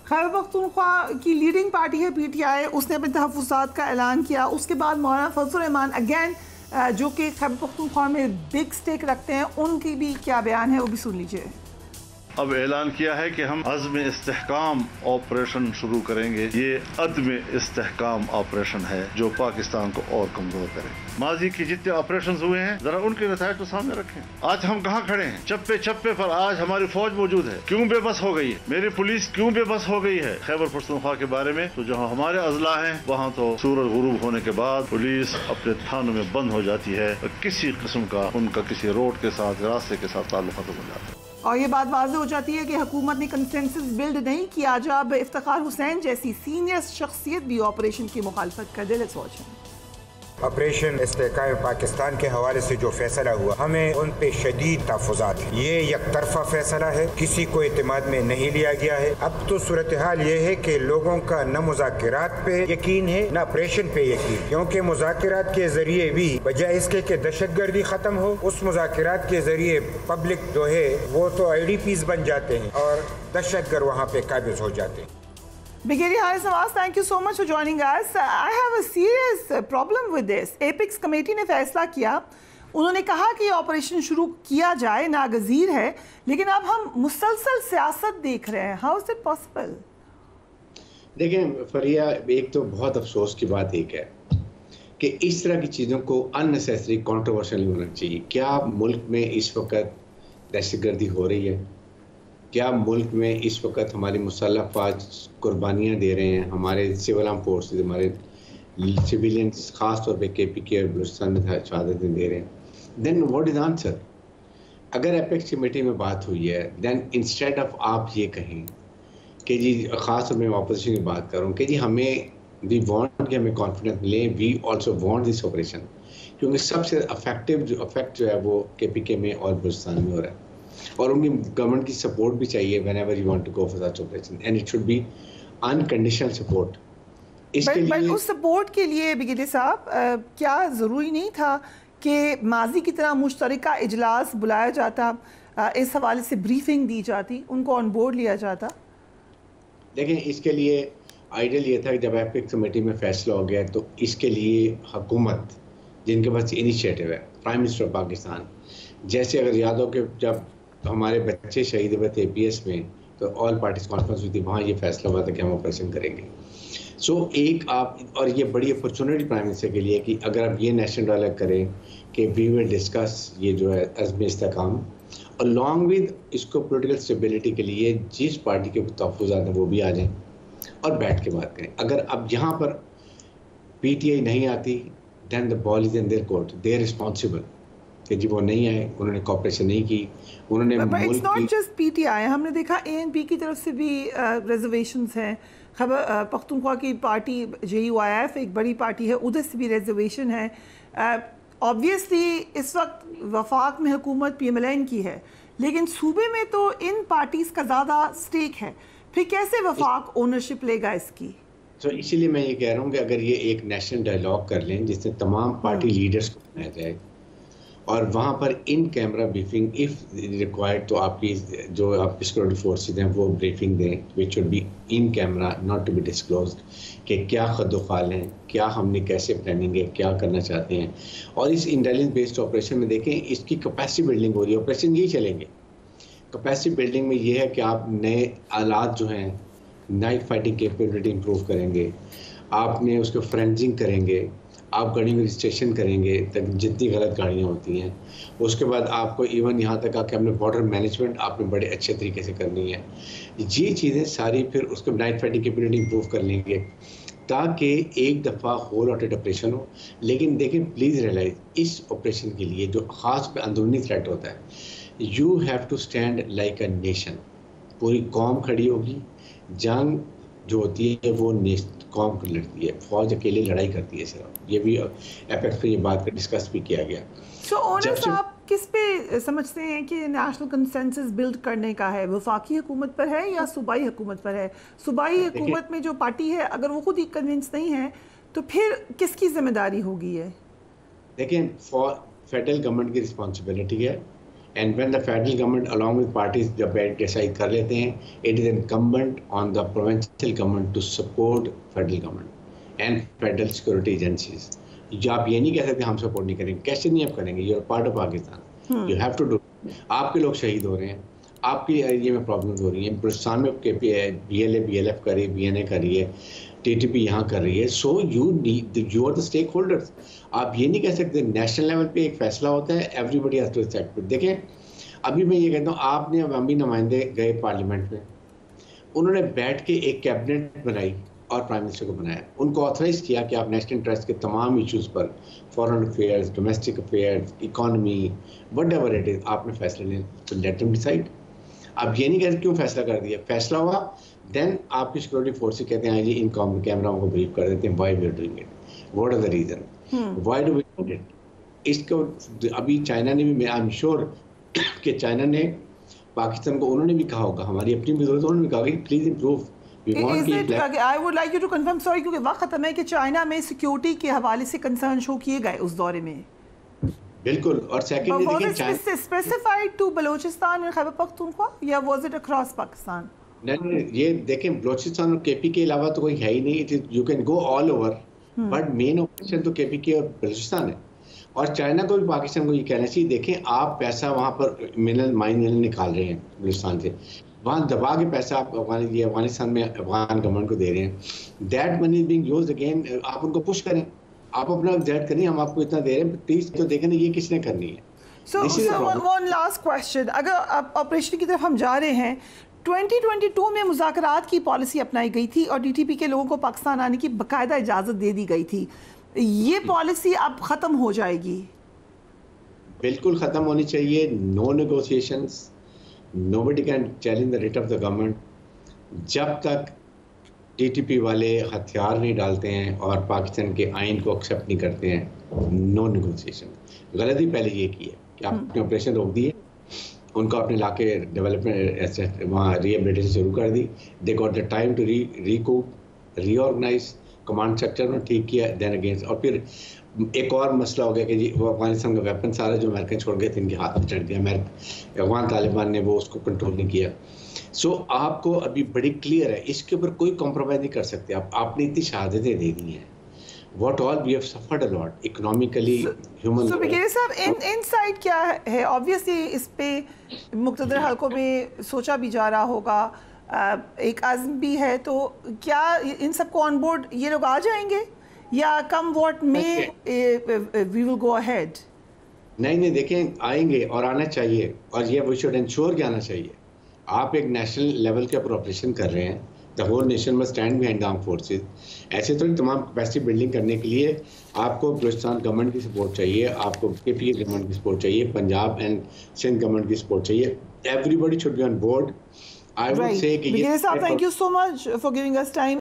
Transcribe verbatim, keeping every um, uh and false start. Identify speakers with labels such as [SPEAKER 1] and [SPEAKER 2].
[SPEAKER 1] खैबर पख्तूनख्वा की leading party है P T I, उसने अपने तहफ़्फ़ुज़ात का ऐलान किया। उसके बाद मौलाना फजल रहमान अगैन जो कि खैबर पख्तूनख्वा में बिग स्टेक रखते हैं, उनकी भी क्या बयान है वो भी सुन लीजिए।
[SPEAKER 2] अब ऐलान किया है कि हम अज़्म इस्तेहकाम ऑपरेशन शुरू करेंगे। ये अदम इस्तेहकाम ऑपरेशन है जो पाकिस्तान को और कमजोर करे। माजी के जितने ऑपरेशन हुए हैं जरा उनके नतायज तो सामने रखें। आज हम कहाँ खड़े हैं? चप्पे चप्पे पर आज हमारी फौज मौजूद है। क्यों बेबस हो गई है? मेरी पुलिस क्यों बेबस हो गई है? खैबर पख्तूनख्वा के बारे में तो जहाँ हमारे अजला है वहाँ तो सूरज गुरूब होने के बाद पुलिस अपने थानों में बंद हो जाती है और किसी किस्म का उनका किसी रोड के साथ रास्ते के साथ ताल्लुक खत्म हो जाता है।
[SPEAKER 1] और ये बात वाज़ेह हो जाती है कि हुकूमत ने कंसेंसस बिल्ड नहीं किया जब इफ्तिखार हुसैन जैसी सीनियर शख्सियत भी ऑपरेशन की मुखालफत कर दे। Let's watch.
[SPEAKER 3] Operation Istehkam Pakistan के हवाले से जो फैसला हुआ, हमें उन पे शदीद तहफ़्फ़ुज़ात है। ये एक तरफा फैसला है, किसी को एतमाद में नहीं लिया गया है। अब तो सूरत हाल ये है कि लोगों का न मुज़ाकिरात पे यकीन है न ऑपरेशन पे यकीन, क्योंकि मुज़ाकिरात के जरिए भी बजाय इसके कि दहशतगर्दी खत्म हो, उस मुज़ाकिरात के जरिए पब्लिक जो है वो तो आई डी पीज़ बन जाते हैं और दहशतगर्द वहाँ पे काबिज हो जाते हैं।
[SPEAKER 1] Brigadier Haris Nawaz, thank you so much for joining us. I have a serious problem with this. Apex committee ने फैसला किया, उन्होंने कहा कि ऑपरेशन शुरू किया जाए, नागजीर है, लेकिन अब हम मुसलसल सियासत देख रहे हैं। How is it possible?
[SPEAKER 4] देखें फरिया, एक तो बहुत अफसोस की बात एक है कि इस तरह की चीज़ों को अननेसेसरी कंट्रोवर्शियल नहीं होना चाहिए। क्या मुल्क में इस वक्त दहशतगर्दी हो रही है? क्या मुल्क में इस वक्त हमारी मुसल्लह फ़ौज कुर्बानियाँ दे रहे हैं? हमारे सिविल आर्म फोर्सेस, हमारे सिविलियंस ख़ास तौर पे के पी के और बलूचिस्तान में शहादतें दे रहे हैं। Then what is answer? अगर एपेक्स कमेटी में बात हुई है, देन इंस्टेड ऑफ आप ये कहें कि जी, ख़ास तौर पर मैं अपोजिशन की बात करूँ कि जी हमें वी वांट कि हमें कॉन्फिडेंस मिले, we also want this operation, क्योंकि सबसे अफेक्टिव जो अफेक्ट जो है वो के पी के में और बलूचिस्तान में हो रहा है और उनकी गवर्नमेंट की सपोर्ट भी चाहिए whenever you want to go for such operation and it should be unconditional support।
[SPEAKER 1] इसके but, लिए but उस सपोर्ट के लिए ब्रिगेडियर साहब क्या ज़रूरी नहीं था कि माजी की तरह मुश्तरका इजलास बुलाया जाता, आ, इस हवाले से ब्रीफिंग दी जाती, उनको ऑन बोर्ड लिया जाता?
[SPEAKER 4] देखें, इसके लिए आइडियल ये था कि जब एपिक्स कमेटी में फैसला हो गया तो इसके लिए हुकूमत जिनके पास इनिशिएटिव है, प्राइम मिनिस्टर ऑफ पाकिस्तान, जैसे अगर याद हो कि जब हमारे बच्चे शहीद हुए थे ए पी एस में तो ऑल पार्टीज कॉन्फ्रेंस हुई थी, वहाँ ये फैसला हुआ था कि हम ऑपरेशन करेंगे। सो so, एक आप और ये बड़ी अपॉर्चुनिटी प्राइम मिनिस्टर के लिए कि अगर आप ये नेशनल डायलॉग करें कि वी विल डिस्कस ये जो है अज़्म इस्तेहकाम और लॉन्ग विद इसको पॉलिटिकल स्टेबिलिटी के लिए जिस पार्टी के तहफ़्फ़ुज़ात हैं वो भी आ जाएं और बैठ के बात करें। अगर अब यहाँ पर पी टी आई नहीं आती, then the ball is in their court, they are responsible कि जी वो नहीं आए, उन्होंने कोऑपरेशन नहीं की, उन्होंने
[SPEAKER 1] इट्स नॉट जस्ट पीटीआई, हमने देखा एएनपी की तरफ से भी रिजर्वेशंस हैं। खैबर पख्तूनख्वा की party J U I F एक बड़ी पार्टी है, उधर से भी रिजर्वेशन है। ऑब्वियसली uh, इस वक्त वफाक में हुकूमत पी एम एल एन की है, लेकिन सूबे में तो इन पार्टीज़ का ज़्यादा स्टेक है, फिर कैसे वफाक ओनरशिप लेगा इसकी?
[SPEAKER 4] तो इसीलिए मैं ये कह रहा हूँ कि अगर ये एक नेशनल डायलॉग कर लें जिससे तमाम पार्टी लीडर्स को बनाया जाए और वहाँ पर in camera briefing if required, तो आपकी जो आपकी सिक्योरिटी फोर्सेज हैं वो ब्रीफिंग दें which should be in camera, not to be disclosed, कि क्या खद्दोखाल हैं, क्या हमने कैसे प्लानिंग है, क्या करना चाहते हैं। और इस इंटेलिजेंस बेस्ड ऑपरेशन में देखें इसकी कैपेसिटी बिल्डिंग हो रही है, ऑपरेशन यही चलेंगे। कैपेसिटी बिल्डिंग में ये है कि आप नए आलात जो हैं, नाइट फाइटिंग कैपेबिलिटी इंप्रूव करेंगे, आपने उसको फ्रेंजिंग करेंगे, आप गाड़ियों में रजिस्ट्रेशन करेंगे तक जितनी गलत गाड़ियाँ होती हैं, उसके बाद आपको इवन यहाँ तक कि अपने बॉर्डर मैनेजमेंट आपने बड़े अच्छे तरीके से करनी है। ये चीज़ें सारी फिर उसको नाइट फाइटिंग कैपेबिलिटी इंप्रूव कर लेंगे ताकि एक दफ़ा होल ऑटेड ऑपरेशन हो। लेकिन देखें, प्लीज़ रियलाइज इस ऑपरेशन के लिए जो ख़ास पे अंदरूनी थ्रेट होता है, you have to stand like a nation, पूरी कौम खड़ी होगी। जंग जो होती है वो कौम की लड़ती है, फौज अकेले लड़ाई करती है सिर्फ, ये भी एपेक्स पे ये बात का डिस्कस भी किया गया।
[SPEAKER 1] so, ओनर्स आप किस पे समझते हैं कि नेशनल कंसेंसस बिल्ड करने का है, वफाकी हुकूमत पर है या सूबाई हुकूमत पर है? सूबाई हुकूमत में जो पार्टी है अगर वो खुद ही कन्विंस नहीं है तो फिर किसकी जिम्मेदारी होगी? है
[SPEAKER 4] देखिए, फॉर फेडरल गवर्नमेंट की रिस्पॉन्सिबिलिटी है And when the federal government along with parties जब decide कर लेते हैं, it is incumbent on the provincial government to support federal government and federal security agencies. जो आप ये नहीं कह सकते हम सपोर्ट नहीं करेंगे, कैसे नहीं आप करेंगे? You are part of Pakistan, you have to do. आपके लोग शहीद हो रहे हैं, आपके एरिया में प्रॉब्लम्स हो रही हैं, बलूचिस्तान में K P B L A B L F कर रही है, बी एन ए कर रही है, टी टी पी यहाँ कर रही है। So you need, you are the stakeholders. आप ये नहीं कह सकते नेशनल लेवल पे एक फैसला होता है, एवरीबडी हैज टू एक्सेप्ट। देखें अभी मैं ये कहता हूँ, आपने अवामी नुमाइंदे गए पार्लियामेंट में, उन्होंने बैठ के एक कैबिनेट बनाई और प्राइम मिनिस्टर को बनाया, उनको ऑथराइज किया कि आप नेशनल इंटरेस्ट के तमाम इश्यूज़ पर, foreign affairs, domestic affairs, economy, whatever it is, आपने फैसला लें, तो लेट देम डिसाइड। अब ये नहीं कहते क्यों फैसला कर दिया, फैसला हुआ, देन आपकी सिक्योरिटी फोर्सेस कहते हैं जी इन कैमराओं को ब्रीफ कर देते हैं, why we are doing it, what are the reason, why do we do it. इसको अभी चाइना ने भी, आई एम श्योर कि चाइना ने पाकिस्तान को, उन्होंने भी कहा होगा, हमारी अपनी भी जरूरत, उन्होंने भी कहा कि please improve.
[SPEAKER 1] Is it, I would like you to confirm, sorry क्योंकि वक्त खत्म है, कि चाइना में सिक्योरिटी के हवाले से कंसर्न शो किए गए उस दौरे में?
[SPEAKER 4] बिल्कुल। और सेकंड देखिए
[SPEAKER 1] स्पेसिफाइड टू बलूचिस्तान और खैबर पख्तूनख्वा या वाज इट अक्रॉस पाकिस्तान?
[SPEAKER 4] नहीं, ये देखें बलूचिस्तान और केपी के अलावा तो कोई है ही नहीं, it is you can go all over, but main operation तो केपी के और बलूचिस्तान है। और चाइना को भी पाकिस्तान को ये कहना चाहिए, देखें आप पैसा वहाँ पर मिनरल माइन मिनरल निकाल रहे हैं बलूचिस्तान से, वहाँ दबा के पैसा आप ये अफगानिस्तान में अफगान गवर्नमेंट को दे रहे हैं, that money is being used again. आप उनको पुश करें, आप अपना एग्जैक्ट करें, हम आपको इतना दे रहे हैं, प्लीज तो देखें ना ये किसने करनी है।
[SPEAKER 1] So so one last question, अगर ऑपरेशन की तरफ हम जा रहे हैं, ट्वेंटी ट्वेंटी टू में मुज़ाकरात की पॉलिसी अपनाई गई थी और डी टी पी के लोगों को पाकिस्तान आने की बाकायदा इजाज़त दे दी गई थी, ये पॉलिसी अब ख़त्म हो जाएगी?
[SPEAKER 4] बिल्कुल ख़त्म होनी चाहिए, no negotiations, nobody can challenge the rate of the government। जब तक टी टी पी वाले हथियार नहीं डालते हैं और पाकिस्तान के आइन को एक्सेप्ट नहीं करते हैं, नो नेगोशिएशन। गलती पहले ये की है कि आपने ऑपरेशन रोक दिए, उनको अपने इलाके डेवलपमेंट वहाँ रिहेबिलिटेशन शुरू कर दी, they got the time to re recoup, reorganise, command structure में ठीक किया, देन अगेंस्ट। और फिर एक और मसला हो गया कि जी वो अफगानिस्तान का वेपन सारा जो अमेरिकन छोड़ गए थे इनके हाथ में चढ़ गया, अमेरिका अफगान तालिबान ने वो उसको कंट्रोल नहीं किया। सो so, आपको अभी बड़ी क्लियर है, इसके ऊपर कोई कॉम्प्रोमाइज़ नहीं कर सकते आप। आपने इतनी शहादतें दे दी हैं, what all we have suffered a lot economically, human।
[SPEAKER 1] So बिगेरे साहब, इन इनसाइड क्या है? ऑब्वियसली इस पे मुख्तलिफ हलकों में सोचा भी जा रहा होगा, एक आज़म भी है, तो क्या इन सबको ऑन बोर्ड ये लोग आ जाएंगे या come what may we will go ahead?
[SPEAKER 4] नहीं नहीं, देखें आएंगे और आना चाहिए, और ये वी शुड इंश्योर कि आना चाहिए। आप एक नेशनल लेवल के ऊपर ऑपरेशन कर रहे हैं, the whole nation must stand behind armed forces. ऐसे तो तमाम कैपेसिटी बिल्डिंग करने के लिए आपको बलूचिस्तान गवर्नमेंट की सपोर्ट चाहिए, आपको के पी गवर्नमेंट की सपोर्ट चाहिए, पंजाब एंड सिंध गवर्नमेंट की सपोर्ट चाहिए। Everybody should be on board. I would say कि
[SPEAKER 1] ये साहब, thank you so much for giving us time.